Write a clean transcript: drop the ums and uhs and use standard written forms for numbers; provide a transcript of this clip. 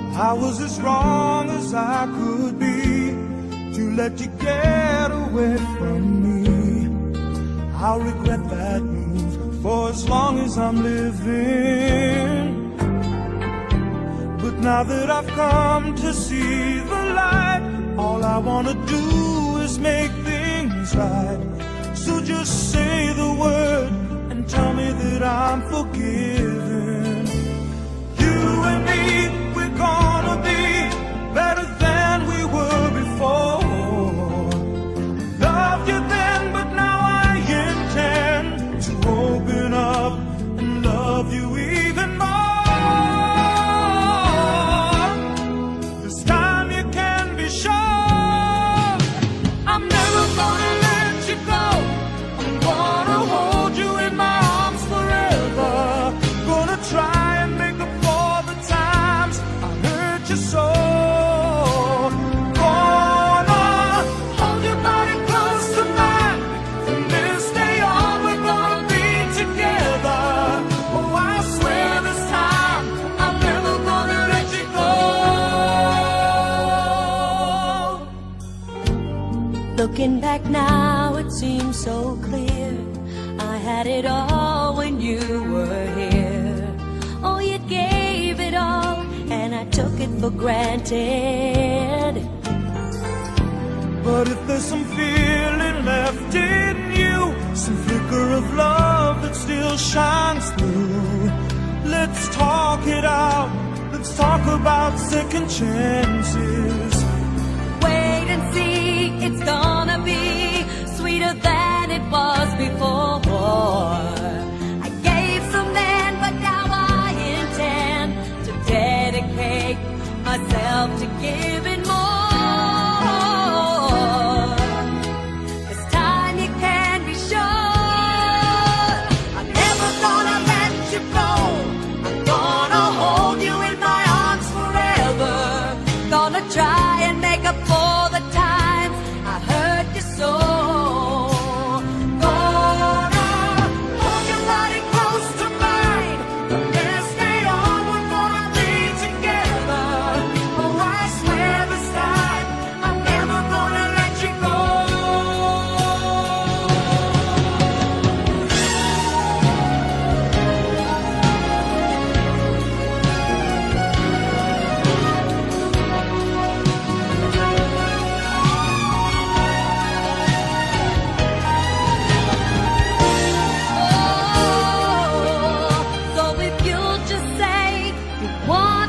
I was as wrong as I could be to let you get away from me. I'll regret that move for as long as I'm living. But now that I've come to see the light, all I wanna do is make things right. So just say the word and tell me that I'm forgiven. You and me, we're gonna be better than we were before. Loved you then, but now I intend to open up and love you even more. This time you can be sure I'm never gonna let you go. I'm gonna hold you in my arms forever. Gonna try and make up for the times I hurt you so. Gonna hold your body close to mine. From this day on we're gonna be together. Oh, I swear this time I'm never gonna let you go. Looking back now, it seems so clear. I had it all when you were here. Oh, you gave it all, and I took it for granted. But if there's some feeling left in you, some flicker of love that still shines through, let's talk it out. Let's talk about second chances. Wait and see, it's gonna be sweeter than it was before. I gave some then, but now I intend to dedicate myself to giving more. This time you can be sure I'm never gonna let you go. I'm gonna hold you in my arms forever. Gonna try and make up for the times I hurt you so. Gonna hold your body close to mine. From this day on we're gonna be together. Oh, I swear this time I'm never gonna let you go. So if you'll just say you want